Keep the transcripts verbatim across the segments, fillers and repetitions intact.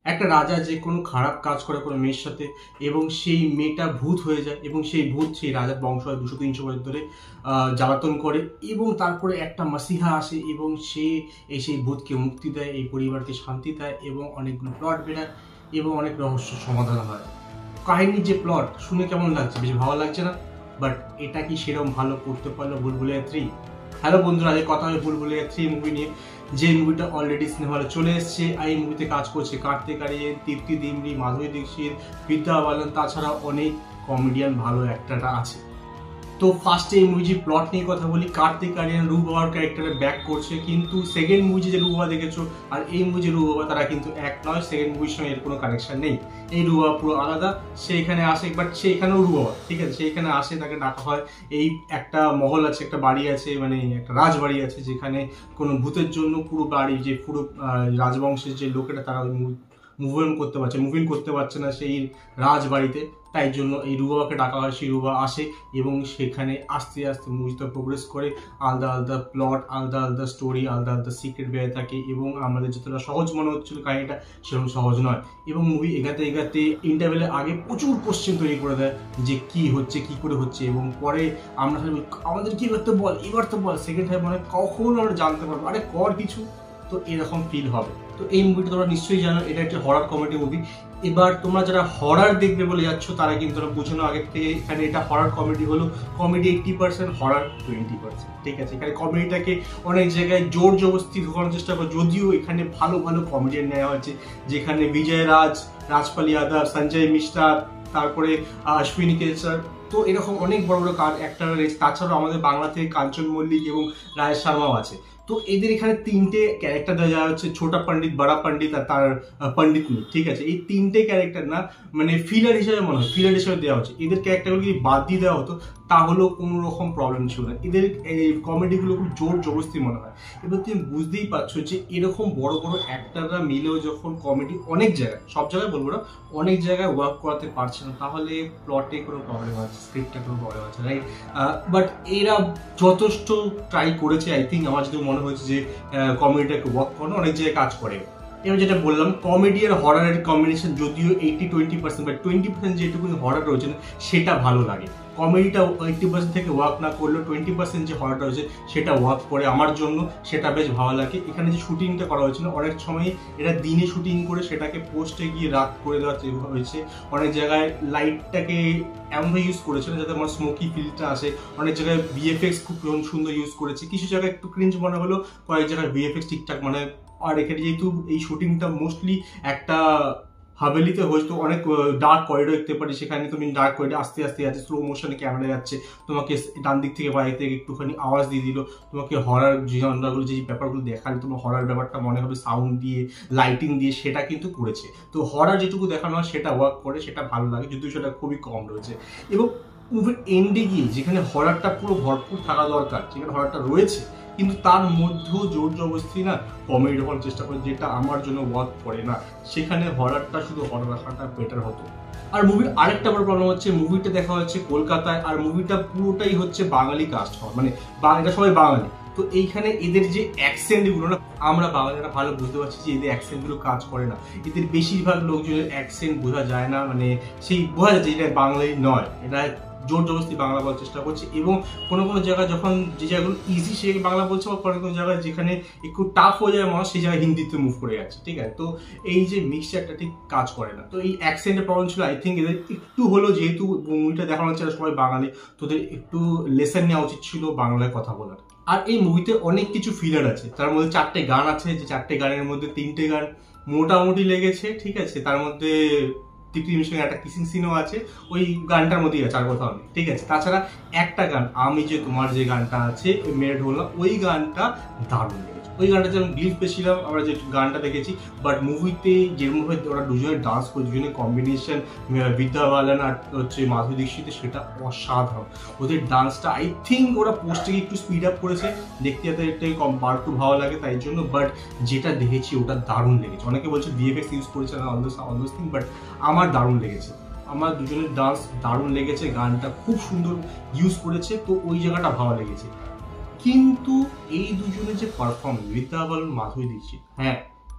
একটা রাজা যে কোনো খারাপ কাজ করে কোনো মেয়ের সাথে এবং সেই মেয়েটা ভূত হয়ে যায় এবং সেই ভূত সেই রাজার বংশ হয় দুশো তিনশো বছর ধরে জ্বালাতন করে এবং তারপরে একটা মাসিহা আসে এবং সে এই সেই ভূতকে মুক্তি দেয়, এই পরিবারকে শান্তি দেয় এবং অনেকগুলো প্লট বেরায় এবং অনেক রহস্য সমাধান হয়। কাহিনীর যে প্লট শুনে কেমন লাগছে? বেশ ভালো লাগছে না? বাট এটা কি সেরকম ভালো করতে পারলো ভুল ভুলাইয়া থ্রি? হ্যালো বন্ধুরা, আজকে কথা হবে ভুল ভুলাইয়া থ্রি মুভি নিয়ে, যে মুভিটা অলরেডি সিনেমা হলে চলে এসছে। এই মুভিতে কাজ করছে কার্তিক, আরিয়ান, তৃপ্তি, দিমরি, মাধুরী, দীক্ষিত, বিদ্যা, বালান, তাছাড়া অনেক কমেডিয়ান ভালো অ্যাক্টররা আছে। তো ফার্স্টে এই মুভি প্লট নিয়ে কথা বলি। কার্তিক, আরিয়ান রু বাবার ক্যারেক্টারে ব্যাক করছে, কিন্তু সেকেন্ড মুভি যে রু বাবা দেখেছো আর এই মুভি যে রু বাবা তারা কিন্তু এক নয়। সেকেন্ড মুভির সঙ্গে এর কোনো কানেকশন নেই। এই রু বাবা পুরো আলাদা। সে এখানে আসে, বাট সে এখানেও রু বাবা, ঠিক আছে। সে এখানে আসে, তাকে ডাকা হয়। এই একটা মহল আছে, একটা বাড়ি আছে, মানে একটা রাজবাড়ি আছে, যেখানে কোনো ভূতের জন্য পুরো বাড়ি, যে পুরো রাজবংশের যে লোকেরা তারা মুভমেন্ট করতে পারছে মুভিং করতে পারছে না সেই রাজবাড়িতে। তাই জন্য এই রুবাকে ডাকা হয়। সেই রুবা আসে এবং সেখানে আস্তে আস্তে মুভিটা প্রোগ্রেস করে। আলাদা আলাদা প্লট, আলাদা আলাদা স্টোরি, আলাদা আলাদা সিক্রেট বেড়ে থাকে এবং আমাদের যতটা সহজ মনে হচ্ছিল কাহিনীটা সেরকম সহজ নয়। এবং মুভি এগাতে এগাতে ইন্টারভেলের আগে প্রচুর কোশ্চেন তৈরি করে দেয় যে কি হচ্ছে, কি করে হচ্ছে, এবং পরে আমরা আমাদের কি করতে বল, এবার তো বল। সেকেন্ড টাইম মানে কখন আমরা জানতে পারবো, আরে কর কিছু, তো এরকম ফিল হবে। তো এই মুভিটা তোমরা নিশ্চয়ই জানো, এটা একটা হরর কমেডি মুভি। এবার তোমরা যারা হরর দেখবে বলে যাচ্ছ তারা কিন্তু তোমরা বুঝো না আগের থেকে, এখানে এটা হরর কমেডি হলো। Comedy eighty percent, horror twenty percent, ঠিক আছে। এখানে কমেডিটাকে অনেক জায়গায় জোর জবরদস্তি ঢোকানোর চেষ্টা করে, যদিও এখানে ভালো ভালো কমেডিয়ান নেওয়া হয়েছে, যেখানে বিজয়, রাজ, রাজপাল, ইয়াদাব, সঞ্জয়, মিশ্রা, তারপরে অশ্বিনী, কেলসেকার, তো এরকম অনেক বড় বড় অ্যাক্টর রয়েছে। তাছাড়াও আমাদের বাংলা থেকে কাঞ্চন, মল্লিক এবং রাজেশ শর্মাও আছে। তো এদের এখানে তিনটে ক্যারেক্টার দেওয়া যাওয়া হচ্ছে, ছোটা পণ্ডিত, বড়া পণ্ডিত আর তার পণ্ডিত নেই, ঠিক আছে। এই তিনটে ক্যারেক্টার না মানে ফিলার হিসেবে মনে হয়, ফিলার হিসেবে দেওয়া হচ্ছে। এদের ক্যারেক্টারগুলো যদি বাদ দিয়ে দেওয়া হতো তাহলেও কোনো রকম প্রবলেম ছিল না। এদের এই কমেডিগুলো খুব জোর জবরদস্তি মনে হয়। এবার তুমি বুঝতেই পারছো যে এরকম বড় বড় অ্যাক্টাররা মিলেও যখন কমেডি অনেক জায়গায়, সব জায়গায় বলবো না, অনেক জায়গায় ওয়ার্ক করাতে পারছে না, তাহলে প্লটে কোনো প্রবলেম আছে, স্ক্রিপ্টে কোনো প্রবলেম আছে, রাইট? বাট এরা যথেষ্ট ট্রাই করেছে। আই থিঙ্ক আমার যদি মনে হয়েছে যে কমেডিটাকে ওয়ার্ক করানো, অনেক জায়গায় কাজ করে। এবার যেটা বললাম, কমেডি আর হরারের কম্বিনেশন যদিও eighty twenty percent, but twenty percent যেটুকু হরার রয়েছে সেটা ভালো লাগে। কমেডিটা এইটি পার্সেন্ট থেকে ওয়ার্ক না করলেও টোয়েন্টি পার্সেন্ট যে হরারটা রয়েছে সেটা ওয়ার্ক করে আমার জন্য, সেটা বেশ ভালো লাগে। এখানে যে শুটিংটা করা হয়েছিল, অনেক সময় এটা দিনে শুটিং করে সেটাকে পোস্টে গিয়ে রাত করে দেওয়া হয়েছে। অনেক জায়গায় লাইটটাকে এমনভাবে ইউজ করেছিল যাতে আমার স্মোকি ফিলটা আসে। অনেক জায়গায় ভিএফএক্স খুব সুন্দর ইউজ করেছে, কিছু জায়গায় একটু ক্রিঞ্জ মনে হলো, কয়েক জায়গায় ভিএফএক্স ঠিকঠাক মানে। আর এখানে যেহেতু এই শুটিংটা মোস্টলি একটা হাভেলিতে হয়তো অনেক ডার্ক করিডোর দেখতে পারি, সেখানে তুমি ডার্ক করিডোর আস্তে আস্তে যাচ্ছে, স্লো মোশনে ক্যামেরা যাচ্ছে, তোমাকে ডান দিক থেকে বাইরে থেকে একটুখানি আওয়াজ দিয়ে দিল, তোমাকে হরার যে জনরাগুলো যে ব্যাপারগুলো দেখালে তোমার হরার ব্যাপারটা মনে হবে সাউন্ড দিয়ে, লাইটিং দিয়ে, সেটা কিন্তু করেছে। তো হরার যেটুকু দেখানো হয় সেটা ওয়ার্ক করে, সেটা ভালো লাগে, যদিও সেটা খুবই কম রয়েছে। এবং মুভির এন্ডে গিয়ে যেখানে হরারটা পুরো ভরপুর থাকা দরকার, যেখানে হরারটা রয়েছে, কিন্তু তার মধ্যেও জোর জবরদস্তি না কমেডি দেখানোর চেষ্টা করে, যেটা আমার জন্য ওয়ার্ক করে না। সেখানে হরারটা শুধু হরার রাখাটা বেটার হতো। আর মুভির আরেকটা বড় প্রবলেম হচ্ছে, মুভিটা দেখা হচ্ছে কলকাতায়, আর মুভিটা পুরোটাই হচ্ছে বাঙালি কাস্ট হওয়া, মানে এটা সবাই বাঙালি। তো এইখানে এদের যে অ্যাকসেন্ট গুলো না, আমরা বাঙালিরা ভালো বুঝতে পারছি যে এদের অ্যাকসেন্ট গুলো কাজ করে না। এদের বেশিরভাগ লোকজনের অ্যাকসেন্ট বোঝা যায় না, মানে সেই বোঝা যাচ্ছে এটা বাঙালি নয়, এটা জোর জবরদস্তি বাংলা বলার চেষ্টা করছে। এবং কোনো কোনো জায়গায় যখন যে জায়গাগুলো ইজি সে বাংলা বলছে, বা কোনো কোনো জায়গায় যেখানে একটু টাফ হয়ে যায় মানুষ, সেই জায়গায় হিন্দিতে মুভ করে যাচ্ছে, ঠিক আছে। তো এই যে মিক্সচারটা ঠিক কাজ করে না। তো এই অ্যাকসেন্টের প্রবলেম ছিল। আই থিঙ্ক এদের একটু হলেও, যেহেতু মুভিটা দেখানো হচ্ছে সবাই বাঙালি, তোদের একটু লেসন নেওয়া উচিত ছিল বাংলায় কথা বলার। আর এই মুভিতে অনেক কিছু ফিলার আছে, তার মধ্যে চারটে গান আছে, যে চারটে গানের মধ্যে তিনটে গান মোটামুটি লেগেছে, ঠিক আছে। তার মধ্যে তৃপ্তির সঙ্গে একটা কিসিং সিনও আছে, ওই গানটার মধ্যেই আছে, আর কোথাও নেই, ঠিক আছে। তাছাড়া একটা গান, আমি যে তোমার যে গানটা আছে মেরে ঢোলা, ওই গানটা দারুণ লেগেছে। ওই গানটা যেমন বিলিভ পেয়েছিলাম আমরা যে গানটা দেখেছি, বাট মুভিতে যেরকমভাবে ওরা দুজনে ডান্স করে, দুজনে কম্বিনেশন, বিদ্যা, বালান আর হচ্ছে মাধুরী দীক্ষিত, সেটা অসাধারণ। ওদের ডান্সটা আই থিঙ্ক ওরা পোস্টে একটু স্পিড আপ করেছে, দেখতে যাতে একটু কম বার একটু ভালো লাগে তাই জন্য, বাট যেটা দেখেছি ওটা দারুণ লেগেছে। অনেকে বলছে ভিএফএক্স ইউজ করেছে না, all those all those thing, but আমার দারুণ লেগেছে। আমার দুজনের ডান্স দারুণ লেগেছে, গানটা খুব সুন্দর ইউজ করেছে, তো ওই জায়গাটা ভালো লেগেছে। কিন্তু এই দুজনের যে পারফরমেন্স, বিদ্যা বালান, মাধুরী দীক্ষিত, হ্যাঁ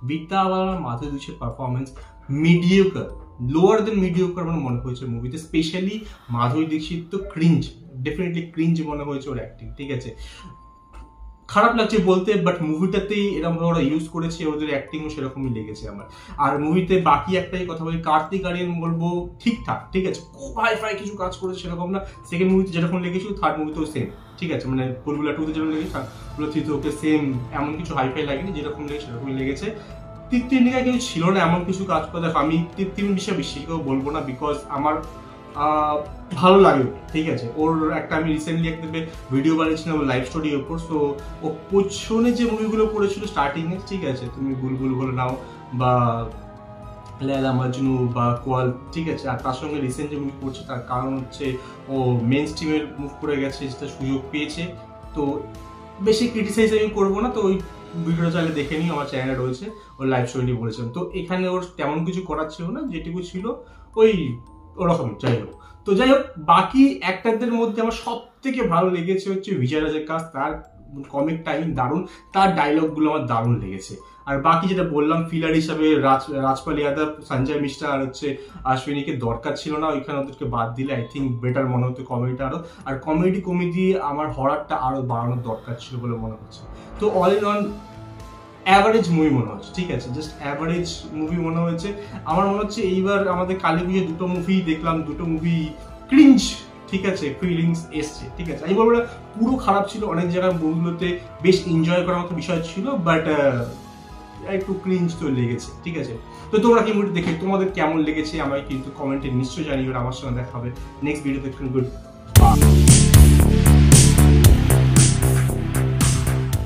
বিদ্যা বালান আর মাধুরী দীক্ষিতের performance mediocre, lower than mediocre আমার মনে হয়েছে মুভিতে। স্পেশালি মাধুরী দীক্ষিত তো ক্রিঞ্জ, ডেফিনেটলি ক্রিঞ্জ মনে হয়েছে ওর অ্যাক্টিং, ঠিক আছে। খারাপ লাগছে বলতে, বাট মুভিটাতেই এরকম ভাবে ওরা ইউজ করেছে, ওদের অ্যাক্টিংও সেরকমই লেগেছে আমার। আর মুভিতে বাকি একটাই কথা বলি, কার্তিক আরিয়ান বলবো ঠিকঠাক, ঠিক আছে, খুব হাই ফাই কিছু কাজ করেছে সেরকম না। সেকেন্ড মুভিতে যেরকম লেগেছিল থার্ড মুভিতেও সেম, ঠিক আছে, মানে ভুল ভুলাইয়া টুতে যেরকম লেগেছে ভুল থ্রিতে ওকে সেম, এমন কিছু হাই ফাই লাগেনি, যেরকম লেগেছে সেরকমই লেগেছে। তৃপ্তির নিয়ে কিছু ছিল না এমন কিছু কাজ করে। দেখো আমি তৃপ্তির বিষয়ে বেশি কেউ বলবো না, বিকজ আমার ভালো লাগে, ঠিক আছে। ওর একটা আমি রিসেন্টলি একটা ভিডিও বানিয়েছিলাম লাইভ স্টোরির ওপর। সো ও পেছনে যে মুভিগুলো করেছিল স্টার্টিং এ, ঠিক আছে, তুমি বুল বুল বলে নাও বা লেলা মাজনু বা কোয়াল, ঠিক আছে, আর তার সঙ্গে রিসেন্ট যে মুভি করছে তার কারণ হচ্ছে ও মেন স্ট্রিমের মুভ করে গেছে, যেটা সুযোগ পেয়েছে। তো বেশি ক্রিটিসাইজ আমি করবো না, তো ওই ভিডিওটা চাইলে দেখে নিই, আমার চ্যানেলে রয়েছে, ওর লাইভ স্টোরি বলেছিলাম। তো এখানে ওর তেমন কিছু করার ছিল না, যেটুকু ছিল ওই ওরকম, যাই হোক। তো যাই হোক, বাকি অ্যাক্টরদের মধ্যে আমার সব থেকে ভালো লেগেছে হচ্ছে বিজয় রাজের কাজ, তার কমিক টাইমিং দারুণ, তার ডায়লগগুলো আমার দারুণ লেগেছে। আর বাকি যেটা বললাম ফিলার হিসাবে রাজ রাজপাল ইয়াদব, সঞ্জয় মিশ্রা আর হচ্ছে আশ্বিনীকে দরকার ছিল না, ওইখানে ওদেরকে বাদ দিলে আই থিঙ্ক বেটার মনে হতো কমেডিটা আরো। আর কমেডি কমেডি আমার হরারটা আরো বাড়ানোর দরকার ছিল বলে মনে হচ্ছে। তো all in all average movie মনে হচ্ছে, ঠিক আছে, জাস্ট অ্যাভারেজ মুভি মনে হয়েছে আমার। মনে হচ্ছে এইবার আমাদের কালী পুজোয় দুটো মুভি দেখলাম, দুটো মুভি ক্রিঞ্জ, ঠিক আছে, ফিলিংস এসছে, ঠিক আছে। আমি বলবো না পুরো খারাপ ছিল, অনেক জায়গায় মুভিগুলোতে বেশ এনজয় করার মতো বিষয় ছিল, বাট একটু ক্রিঞ্জ তো লেগেছে, ঠিক আছে। তো তোমরা কি মুভি দেখে তোমাদের কেমন লেগেছে আমাকে কিন্তু কমেন্টে নিশ্চয়ই জানিও, আমার সঙ্গে দেখা হবে নেক্সট ভিডিওতে। গুড।